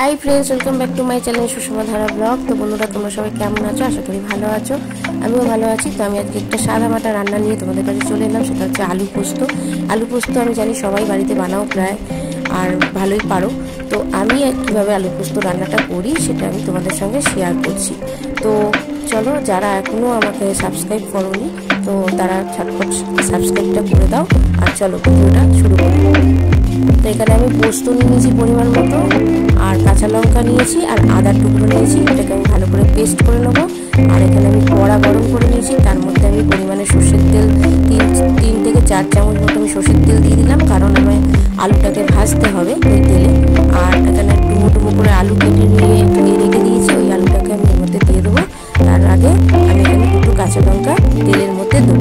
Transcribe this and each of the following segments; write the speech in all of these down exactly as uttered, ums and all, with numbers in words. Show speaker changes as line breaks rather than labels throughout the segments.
High friends welcome back to my channel Sushma Dhara blog. तो बंधुरा तुम्हारा सबाई केमन आछो, आशा करी भालो आछो, आमिও भालो आछि। तो आमि आजके एकटा सादा माटा रान्ना निये तोमादेर काछे चले एलाम, सेटा हच्छे आलू पोस्तो। आलू पोस्तो आमि जानि सबाई बाड़ीते बानाओ प्राय আর ভালোই পারো। তো আমি কিভাবে আলু পোস্ত রান্নাটা করি সেটা আমি তোমাদের সঙ্গে শেয়ার করছি। তো চলো, যারা এখনো আমাকে সাবস্ক্রাইব করোনি তো তারা ঝটপট সাবস্ক্রাইবটা করে দাও। আর চলো ভিডিওটা শুরু করি। তো এখানে আমি পোস্ত নিয়েছি পরিমাণ মতো, আর কাঁচা লঙ্কা নিয়েছি, আর আদার টুকরো নিয়েছি। এটাকে আমি ভালো করে পেস্ট করে নেবো। আর এখানে আমি কড়া গরম করে নিয়েছি, তার মধ্যে আমি পরিমাণে সর্ষের তেল তিন তিন থেকে চার চামচ মতো আমি সর্ষের তেল দিয়ে দিলাম, কারণ আমি আলুটাকে ভাজতে হবে ওই তেলে। আর এখানে ডুবো ডুবো করে আলু কেটে নিয়ে ধুয়ে রেখে দিয়েছি, ওই আলুটাকে আমি এর মধ্যে দিয়ে দেবো। তার আগে আমি এখানে দুটো কাঁচা লঙ্কা তেলের মধ্যে দেবো।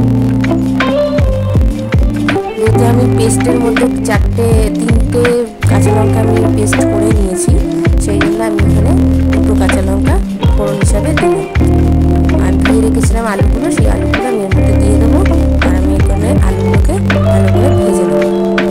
যেহেতু আমি পেস্টের মধ্যে চারটে তিনটে কাঁচা লঙ্কা আমি পেস্ট করে নিয়েছি, সেই জন্য আমি এখানে দুটো কাঁচা লঙ্কা ফোড়ন হিসাবে দেবো। আর ধুয়ে রেখেছিলাম আলুগুলো, সেই আলুগুলো আমি এর মধ্যে দিয়ে দেবো। আর আমি এখানে আলুগুলোকে ভালো করে ভেজে নেবো।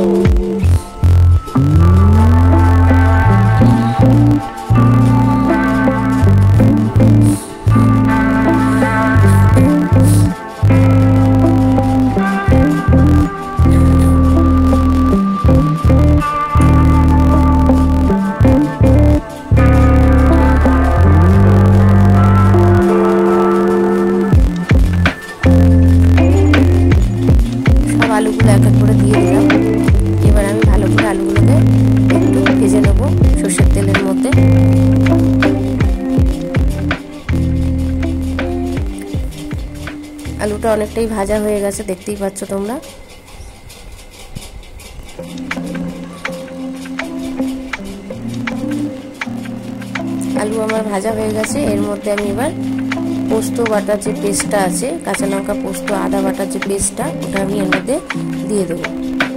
আলুগুলো এক এক করে দিয়ে দিলাম। এবার আমি ভালো করে আলুগুলোকে একটু ভেজে নেব সর্ষের তেলের মধ্যে। আলুটা অনেকটাই ভাজা হয়ে গেছে, দেখতেই পাচ্ছ তোমরা। আলু আমার ভাজা হয়ে গেছে। এর মধ্যে আমি এবার পোস্ত বাটার যে পেস্টটা আছে, কাঁচা লঙ্কা পোস্ত আদা বাটার যে পেস্টটা, ওটা আমি এর মধ্যে দিয়ে দেবো।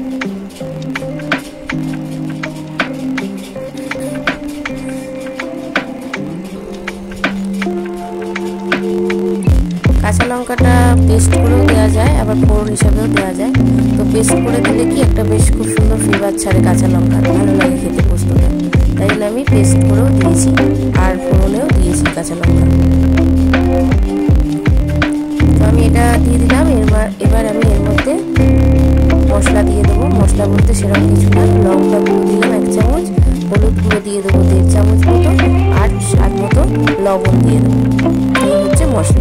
কাঁচা লঙ্কাটা পেস্ট করেও দেওয়া যায়, আবার ফোড়ন হিসাবেও দেওয়া যায়। তো পেস্ট করে দিলে কি একটা বেশ খুব সুন্দর ফ্লেভার ছাড়ে কাঁচা লঙ্কা, ভালো লাগে খেতে পোস্তটা। তাই জন্য আমি পেস্ট করেও দিয়েছি, আর ফোড়নেও দিয়েছি কাঁচা লঙ্কা। তো আমি এটা দিয়ে দিলাম। এবার এবার আমি এর মধ্যে মশলা দিয়ে দেবো। মশলা বলতে সেরকম কিছু না, লঙ্কা গুঁড়ো দিলাম এক চামচ, হলুদ গুঁড়ো দিয়ে দেবো দেড় চামচ মতো, আর স্বাদ মতো লবণ দিয়ে দেবো। এই হচ্ছে মশলা।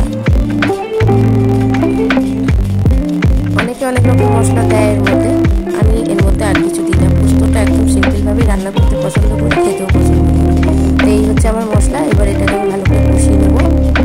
অনেকে অনেক রকম মশলা দেয় এর মধ্যে, আমি এর মধ্যে আর কিছু দিই না। পোস্তটা একদম সিম্পলভাবে রান্না করতে পছন্দ করি, খেতেও পছন্দ করি। তো এই হচ্ছে আমার মশলা। এবার এটাকে আমি ভালো করে কষিয়ে নেবো।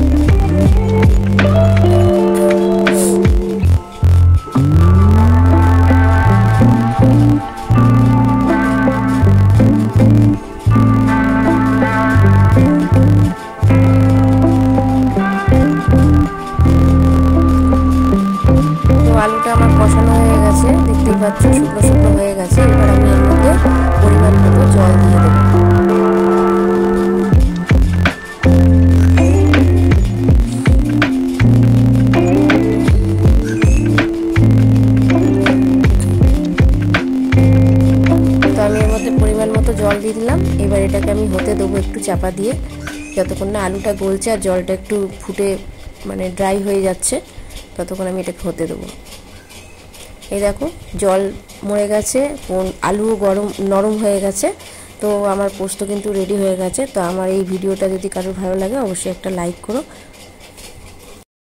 আলুটা আমার কষানো হয়ে গেছে, দেখতেই পাচ্ছ শুকনো শুকনো হয়ে গেছে। এবার আমি এর মধ্যে পরিমাণ মতো জল দিয়ে দেবো। তো আমি এর মধ্যে পরিমাণ মতো জল দিয়ে দিলাম। এবার এটাকে আমি হতে দেবো একটু চাপা দিয়ে, যতক্ষণ না আলুটা গলছে আর জলটা একটু ফুটে মানে ড্রাই হয়ে যাচ্ছে, ততক্ষণ আমি এটাকে হতে দেবো। এই দেখো জল মরে গেছে, আলুও গরম নরম হয়ে গেছে। তো আমার পোস্ত কিন্তু রেডি হয়ে গেছে। তো আমার এই ভিডিওটা যদি কারোর ভালো লাগে অবশ্যই একটা লাইক করো,